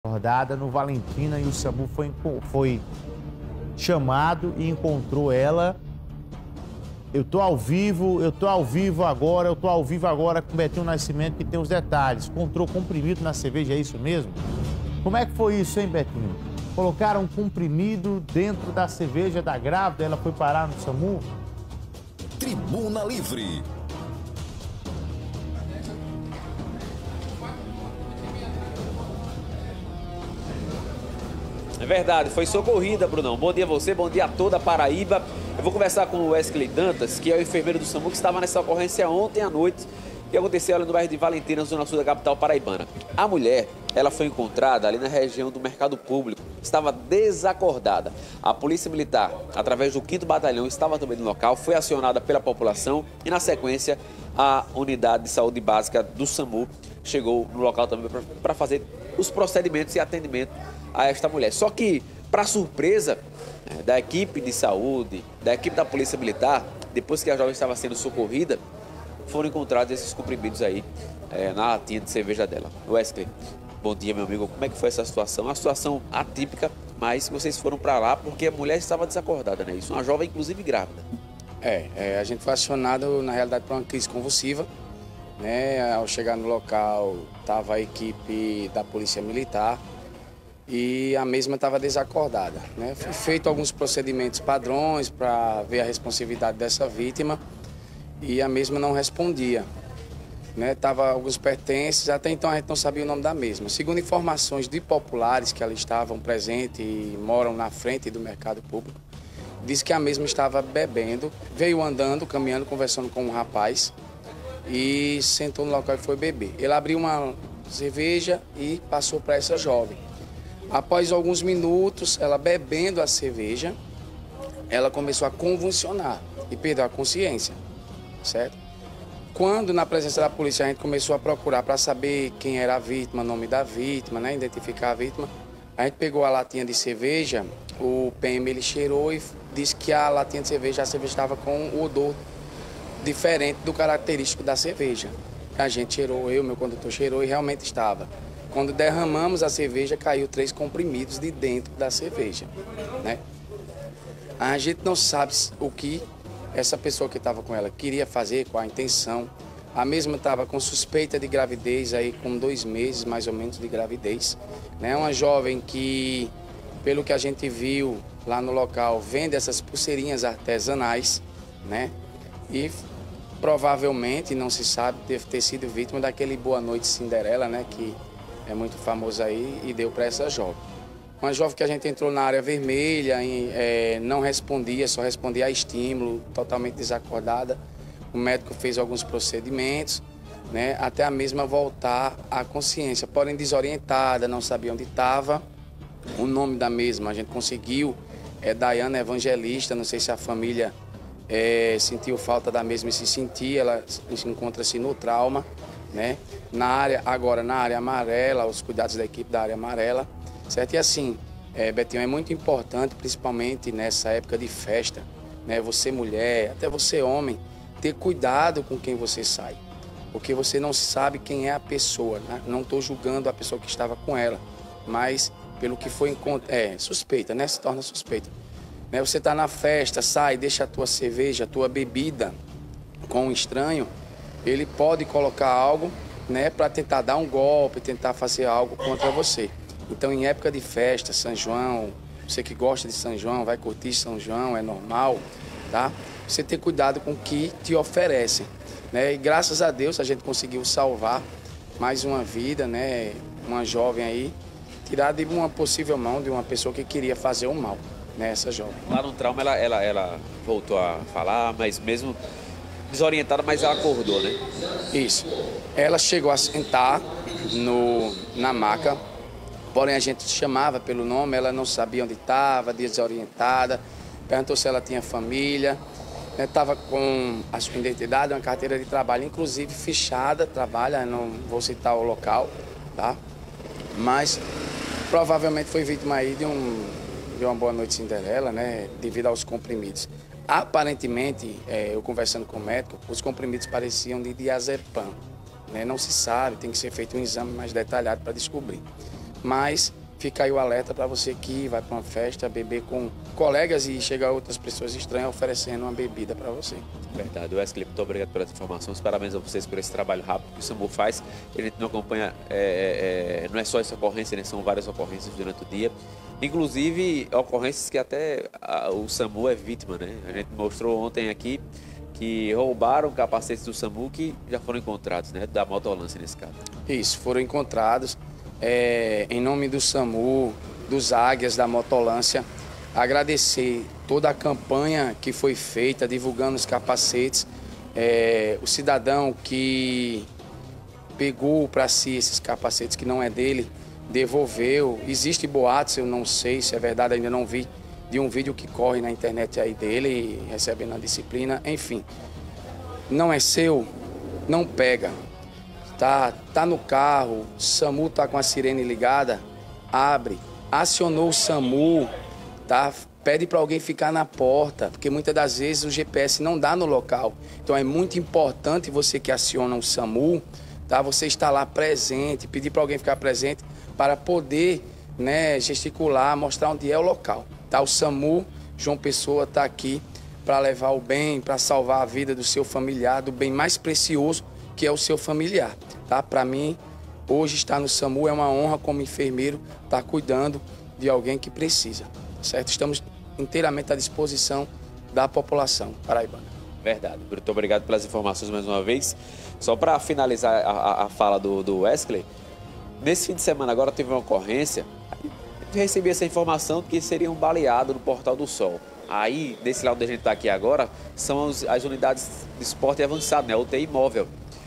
Acordada no Valentina e o SAMU foi chamado e encontrou ela. Eu tô ao vivo agora com o Betinho Nascimento, que tem os detalhes. Encontrou comprimido na cerveja, é isso mesmo? Como é que foi isso, hein, Betinho? Colocaram comprimido dentro da cerveja da grávida, ela foi parar no SAMU? Tribuna Livre. É verdade, foi socorrida, Brunão. Bom dia a você, bom dia a toda a Paraíba. Eu vou conversar com o Wesley Dantas, que é o enfermeiro do SAMU, que estava nessa ocorrência ontem à noite, que aconteceu ali no bairro de Valentina, zona sul da capital paraibana. A mulher, ela foi encontrada ali na região do Mercado Público, estava desacordada. A Polícia Militar, através do 5º Batalhão, estava também no local, foi acionada pela população e, na sequência, a Unidade de Saúde Básica do SAMU chegou no local também para fazer os procedimentos e atendimento a esta mulher. Só que, para surpresa da equipe de saúde, da equipe da Polícia Militar, depois que a jovem estava sendo socorrida, foram encontrados esses comprimidos aí na latinha de cerveja dela. Wesley, bom dia, meu amigo. Como é que foi essa situação? Uma situação atípica, mas vocês foram para lá porque a mulher estava desacordada, né? Isso, uma jovem, inclusive, grávida. A gente foi acionado, na realidade, por uma crise convulsiva, né? Ao chegar no local, estava a equipe da Polícia Militar e a mesma estava desacordada, né? Foi feito alguns procedimentos padrões para ver a responsividade dessa vítima e a mesma não respondia, né? Tava alguns pertences, até então a gente não sabia o nome da mesma. Segundo informações de populares que ali estavam presentes e moram na frente do mercado público, disse que a mesma estava bebendo, veio andando, caminhando, conversando com um rapaz e sentou no local e foi beber. Ele abriu uma cerveja e passou para essa jovem. Após alguns minutos, ela bebendo a cerveja, ela começou a convulsionar e perdeu a consciência, certo? Quando, na presença da polícia, a gente começou a procurar para saber quem era a vítima, o nome da vítima, né, identificar a vítima, a gente pegou a latinha de cerveja, o PM ele cheirou e disse que a latinha de cerveja, a cerveja estava com um odor diferente do característico da cerveja. A gente cheirou, meu condutor cheirou e realmente estava. Quando derramamos a cerveja, caiu 3 comprimidos de dentro da cerveja, né? A gente não sabe o que essa pessoa que estava com ela queria fazer, qual a intenção. A mesma estava com suspeita de gravidez, aí com 2 meses mais ou menos de gravidez, né? Uma jovem que, pelo que a gente viu lá no local, vende essas pulseirinhas artesanais, né? E provavelmente, não se sabe, deve ter sido vítima daquele Boa Noite Cinderela, né? Que é muito famoso aí e deu para essa jovem. Uma jovem que a gente entrou na área vermelha, não respondia, só respondia a estímulo, totalmente desacordada. O médico fez alguns procedimentos, né, até a mesma voltar à consciência, porém desorientada, não sabia onde estava. O nome da mesma a gente conseguiu, é Dayana Evangelista, não sei se a família sentiu falta da mesma e se sentia, ela encontra-se no trauma, né? Agora na área amarela, os cuidados da equipe da área amarela, certo? E assim, Betinho, é muito importante, principalmente nessa época de festa, né? Você mulher, até você homem, ter cuidado com quem você sai, porque você não sabe quem é a pessoa, né? Não estou julgando a pessoa que estava com ela, mas pelo que foi suspeita, né? Se torna suspeita, né? Você está na festa, sai, deixa a tua cerveja, a tua bebida com um estranho, ele pode colocar algo, né, para tentar dar um golpe, tentar fazer algo contra você. Então, em época de festa, São João, você que gosta de São João, vai curtir São João, é normal, tá? Você ter cuidado com o que te oferecem, né? E graças a Deus a gente conseguiu salvar mais uma vida, né? Uma jovem aí, tirada de uma possível mão de uma pessoa que queria fazer o mal, né? Essa jovem. Lá no trauma ela voltou a falar, mas mesmo desorientada, mas ela acordou, né? Isso. Ela chegou a sentar na maca, porém a gente chamava pelo nome, ela não sabia onde estava, desorientada, perguntou se ela tinha família, estava com a sua identidade, uma carteira de trabalho, inclusive fichada, trabalha, não vou citar o local, tá? Mas provavelmente foi vítima aí de uma Boa Noite Cinderela, né? Devido aos comprimidos. Aparentemente, eu conversando com o médico, os comprimidos pareciam de diazepam, né? Não se sabe, tem que ser feito um exame mais detalhado para descobrir. mas fica aí o alerta para você que vai para uma festa, beber com colegas e chega outras pessoas estranhas oferecendo uma bebida para você. Verdade. Wesley, muito obrigado pelas informações. Parabéns a vocês por esse trabalho rápido que o SAMU faz. A gente não acompanha, não é só essa ocorrência, né? São várias ocorrências durante o dia. Inclusive, ocorrências que até o SAMU é vítima, né? A gente mostrou ontem aqui que roubaram capacetes do SAMU que já foram encontrados, né? Da motolância nesse caso. Isso, foram encontrados. Em nome do SAMU, dos Águias, da motolância, agradecer toda a campanha que foi feita, divulgando os capacetes. O cidadão que pegou para si esses capacetes que não é dele, devolveu. Existe boatos, eu não sei se é verdade, ainda não vi, de um vídeo que corre na internet aí dele, recebendo a disciplina. Enfim, não é seu, não pega. Tá no carro, o SAMU tá com a sirene ligada, abre, acionou o SAMU, tá? Pede para alguém ficar na porta, porque muitas das vezes o GPS não dá no local. Então é muito importante você que aciona o SAMU, tá? Você estar lá presente, pedir para alguém ficar presente para poder, né, gesticular, mostrar onde é o local. Tá? O SAMU João Pessoa está aqui para levar o bem, para salvar a vida do seu familiar, do bem mais precioso que é o seu familiar. Tá? Para mim, hoje estar no SAMU é uma honra como enfermeiro estar cuidando de alguém que precisa. Certo? Estamos inteiramente à disposição da população paraibana. Verdade. Muito obrigado pelas informações mais uma vez. Só para finalizar a fala do Wesley, nesse fim de semana agora teve uma ocorrência, eu recebi essa informação de que seria um baleado no Portal do Sol. Aí, nesse lado onde a gente está aqui agora, são as unidades de esporte avançado, né? UTI móvel.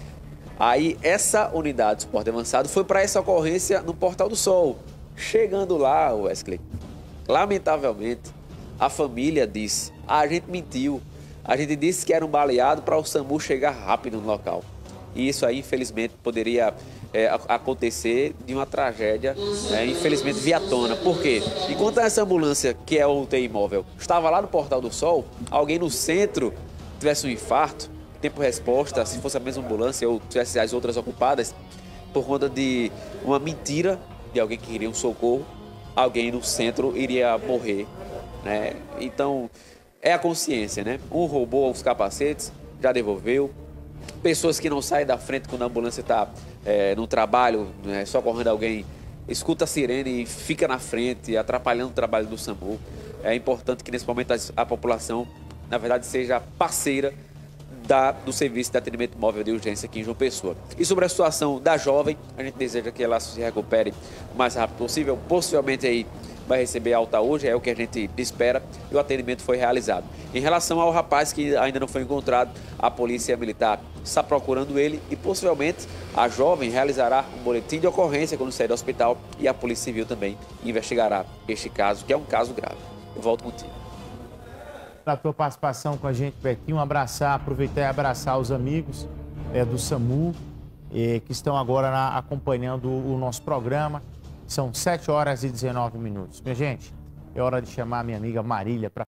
Aí, essa unidade de esporte avançado foi para essa ocorrência no Portal do Sol. Chegando lá, Wesley, lamentavelmente, a família disse, a gente mentiu. A gente disse que era um baleado para o SAMU chegar rápido no local. E isso aí, infelizmente, poderia acontecer de uma tragédia, infelizmente, via tona. Por quê? Enquanto essa ambulância, que é o UTI móvel, estava lá no Portal do Sol, alguém no centro tivesse um infarto, tempo-resposta, se fosse a mesma ambulância ou tivesse as outras ocupadas, por conta de uma mentira de alguém que queria um socorro, alguém no centro iria morrer, né? Então, é a consciência, né? Um roubou os capacetes, já devolveu. Pessoas que não saem da frente quando a ambulância está no trabalho, né, socorrendo alguém, escuta a sirene e fica na frente, atrapalhando o trabalho do SAMU. É importante que nesse momento a população, na verdade, seja parceira do serviço de atendimento móvel de urgência aqui em João Pessoa. E sobre a situação da jovem, a gente deseja que ela se recupere o mais rápido possível. Possivelmente aí vai receber alta hoje, é o que a gente espera, e o atendimento foi realizado. Em relação ao rapaz que ainda não foi encontrado, a Polícia Militar está procurando ele e possivelmente a jovem realizará um boletim de ocorrência quando sair do hospital e a Polícia Civil também investigará este caso, que é um caso grave. Eu volto contigo. Pela tua participação com a gente, Betinho, aproveitar e abraçar os amigos do SAMU que estão agora acompanhando o nosso programa. São 7 horas e 19 minutos. Minha gente, é hora de chamar a minha amiga Marília para